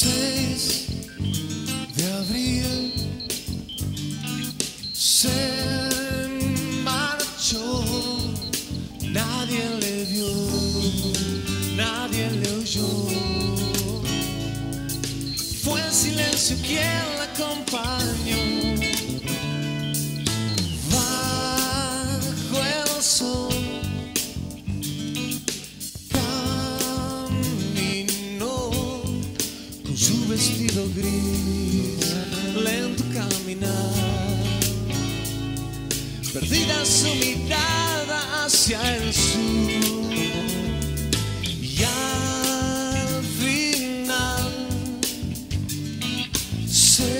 6 de abril se marchó, nadie le vio, nadie le oyó. Fue el silencio quien la acompañó. Bajo el sol caminó con su vestido gris, lento caminar, perdida su mirada hacia el sur. Y al final se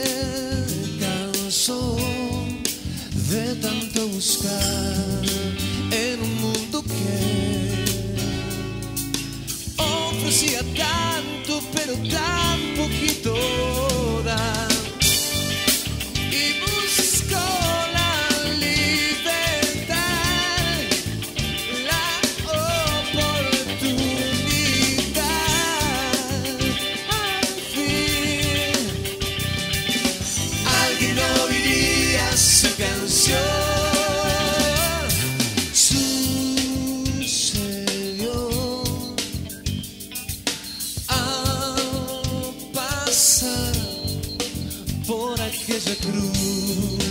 cansó de tanto buscar en un mundo que ofrecía tanto, pero tan poquito da. Y buscó la libertad, la oportunidad. Al fin, alguien oiría su canción. Sucedió al pasar por aquella cruz.